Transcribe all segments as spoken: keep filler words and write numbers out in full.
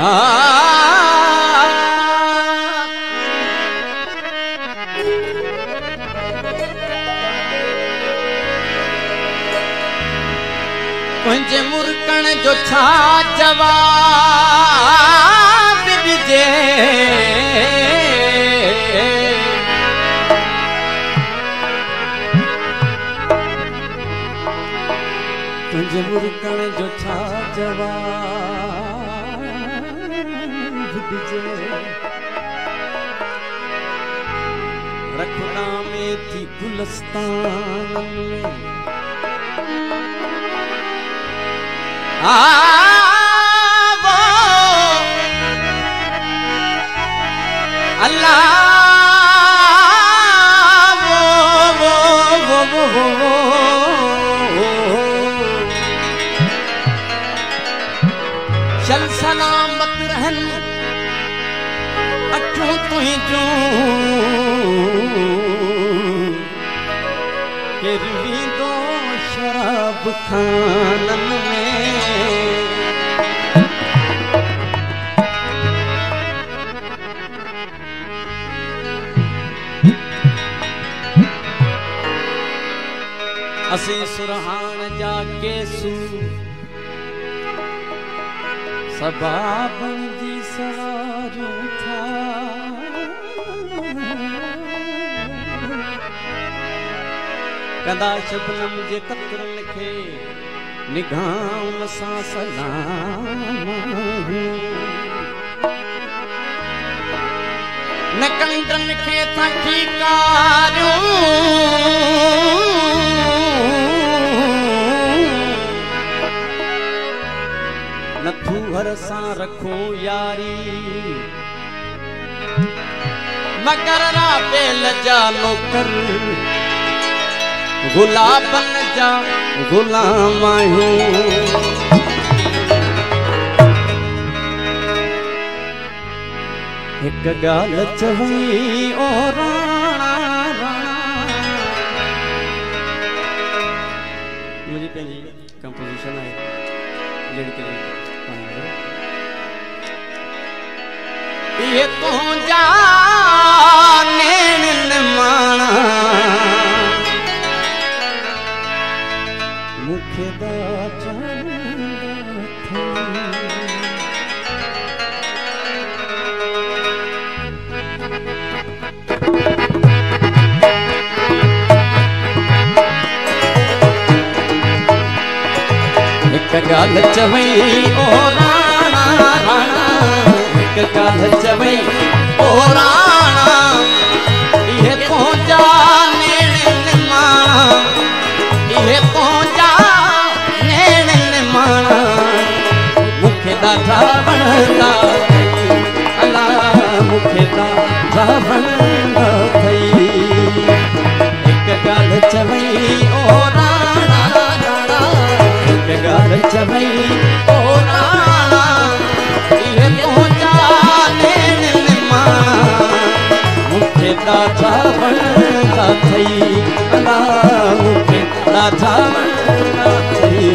तुंहिंजे मुर्कण जो छा जवाब ॾिजे तुंहिंजे मुर्कण जो छा जवाब ॾिजे रखड़ा में थी गुलस्तान में आवो अल्लाह वो वो वो वो वो चल सलामत रहन अठों तुझो किरवी दो शराब खानन में असी सुरहान जाके सू सबाबन जी सवारूं था कंदा शबनम जे कतरन खे निगाहन सां सलाम न कंदन खे थकी कारूं नथू हर सां रखूं यारी मगर राबेल जा नौकर गुलाबन जा गुलाम आहियूं हिक ॻाल्हि चवई ओ राणा राणा मुंहिंजी पंहिंजी कंपोजिशन आहे ये तुझा नैन माना मुखे दा एक गाल चवई ओ राणा राणा एक गाल चवई ओ राणा ये तुझा नैन माना ये तुझा नैन माना मुखे ॾाढा वणंदा अला मुखे ॾाढा वणंदा थई एक गाल चवई ओ राणा राणा एक गाल चवई ओ राणा ये तुझा नैन माना मुखे ॾाढा वणंदा थई अला मुखे ॾाढा वणंदा थई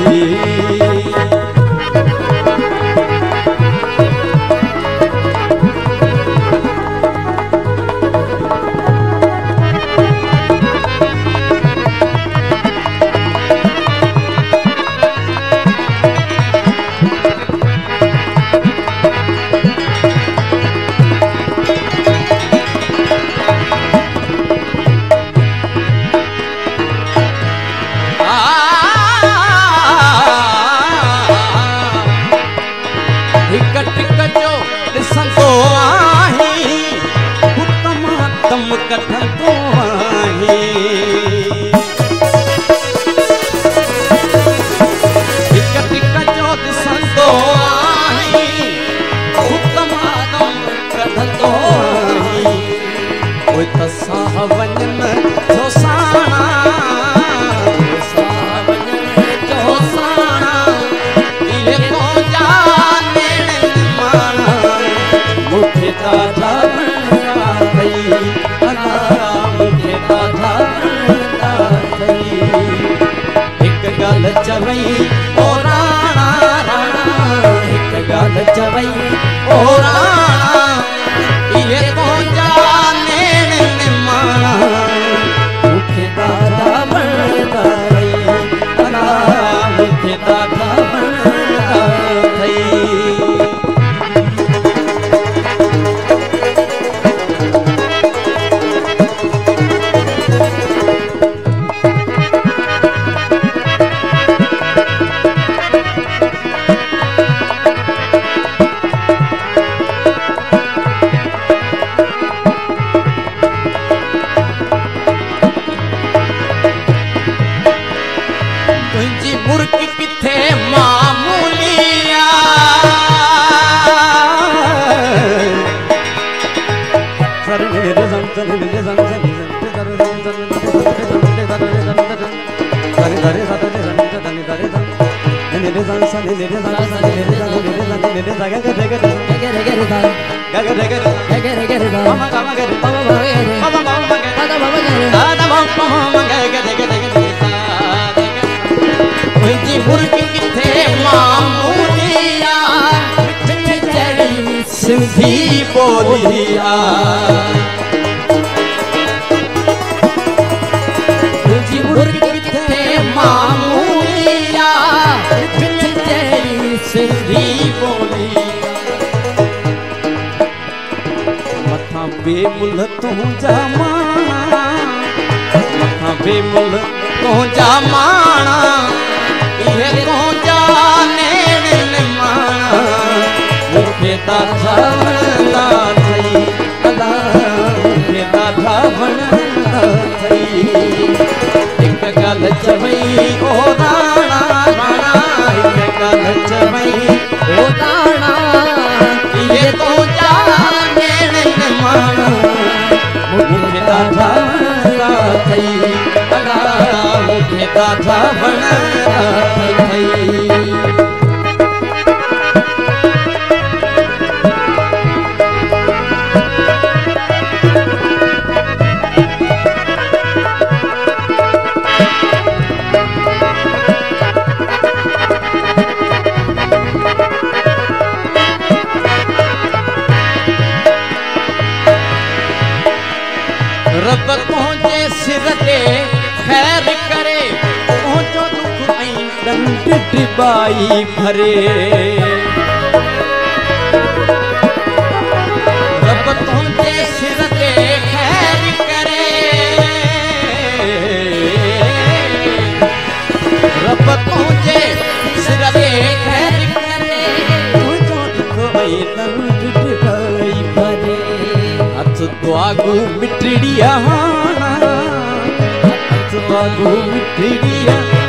कठंदो आहे हिक टिक जो ॾिसंदो आहे हुतमा कम कढंदो आहे कोई त साह वञन जो साणा साह वञन जो साणा इहे तुंहिंजा नैन माना मुखे ॾाढा वणंदा थई एक गाल चवई ओ राणा राणा एक गाल चवई ओ सिंधी बोलिया तुझी मुर्गी किथे मामूलिया तेरी सिंधी बोलिया मथा बेमुल तू जमाना मथा बेमुल तू जमाना ये तू जाने माना मुखे दादा वणंदा थई अदा मुखे दादा वणंदा थई हिक गल चवई ओ राणा राणा हिक गल चवई ओ राणा ये तो जाने न माना मुखे दादा वणंदा थई अदा मुखे दादा वणंदा थई रब तुझे सिर ते खैर करे तुझो दुख ऐं दंड डिबाई भरे रब तुझे सिर ते खैर करे रब तुझे सिर ते खैर करे तुझो दुख ऐं दंड डिबाई भरे हथ द्वागू मिठड़िया हथ द्वागू मिठड़िया